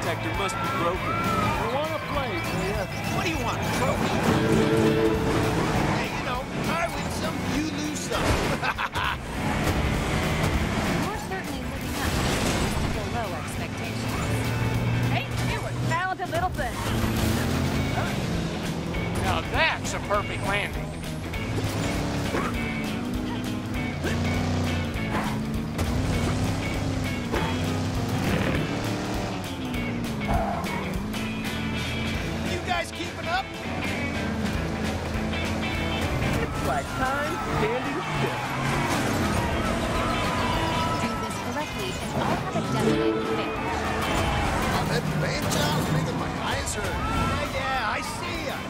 detector must be broken. I want to play, do you? What do you want, a trophy? Hey, you know, I win some, you lose some. You're certainly living up to below expectations. Hey, you a talented little thing. Now that's a perfect landing. You guys keeping up? It's like time standing still. Do this correctly, and I'll have a definite advantage. That band job's making my eyes hurt. Yeah, I see ya.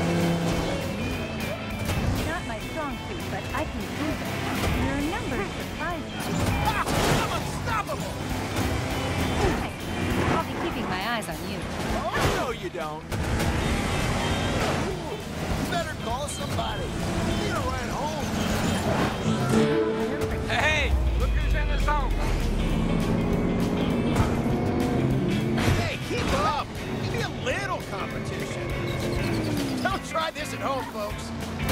Not my strong suit, but I can do it. Your numbers surprise me. Ah, I'm unstoppable. Hey, I'll be keeping my eyes on you. Oh, no, you don't. You better call somebody. You need a ride home. Hey, look who's in the zone. Hey, keep up. Give me a little competition. Don't try this at home, folks.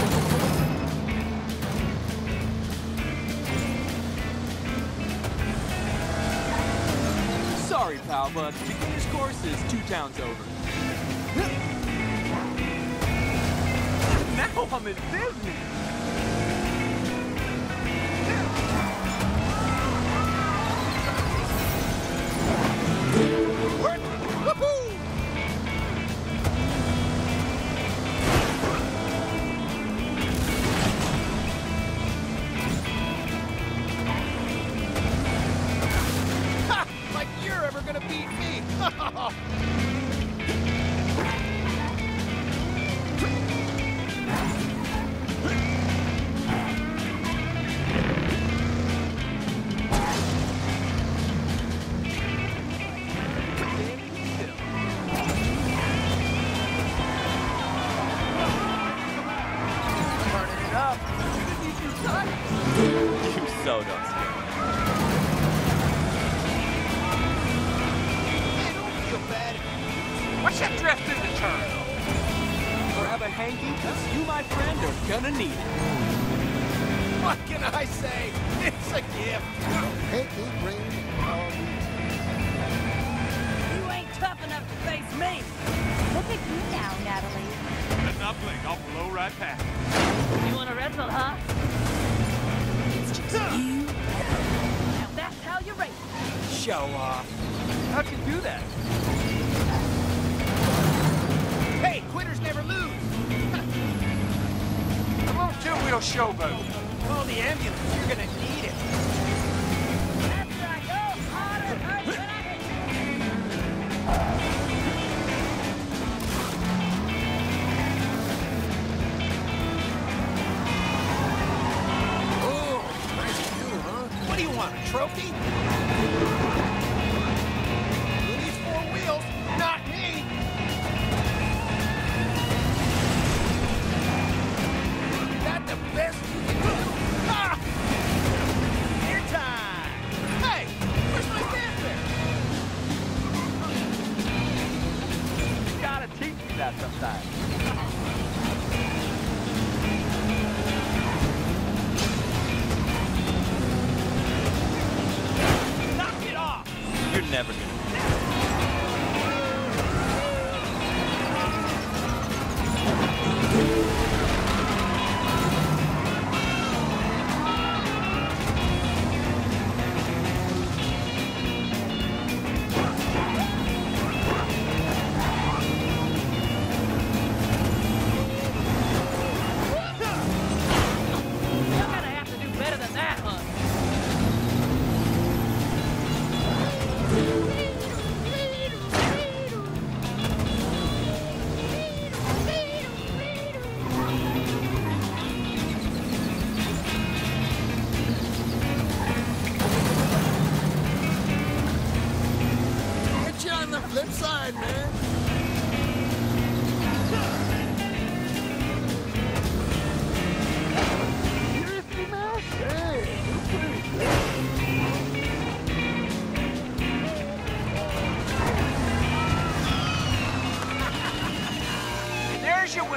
Sorry, pal, but beginner's course is 2 towns over. Now I'm in Disney. Woohoo! Ha! Like you're ever gonna beat me! Turning it up. You so don't scare me. Hey, don't feel bad. What's that drift in the turn? Grab a hanky, cause you, my friend, are gonna need it. What can I say? It's a gift. Hate me, bring You ain't tough enough to face me. Look at you now, Natalie. Let's not blink. I'll blow right past. You want to wrestle, huh? It's just you. Now that's how you race. Show off. How'd you do that? Hey, quitters never lose. Come on, two-wheel showboat. Call the ambulance. You're gonna need it. That's right. Go harder, hurt, but I Oh, nice view, huh? What do you want, a trophy? Who needs 4 wheels? Not me! Is that the best you can do? Ah! Air time! Hey, where's my fanfare? You gotta teach me that sometime.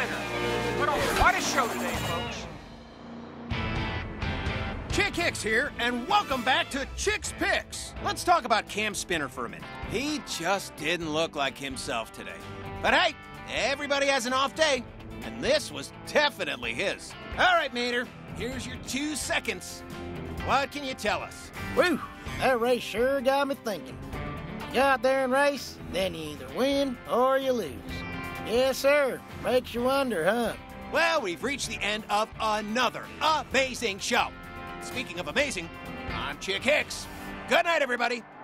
winner. Put on quite a show today, folks. Chick Hicks here, and welcome back to Chick's Picks. Let's talk about Cam Spinner for a minute. He just didn't look like himself today. But hey, everybody has an off day, and this was definitely his. All right, Mater, here's your 2 seconds. What can you tell us? Whew, that race sure got me thinking. You go out there and race, then you either win or you lose. Yes, sir. Makes you wonder, huh? Well, we've reached the end of another amazing show. Speaking of amazing, I'm Chick Hicks. Good night, everybody.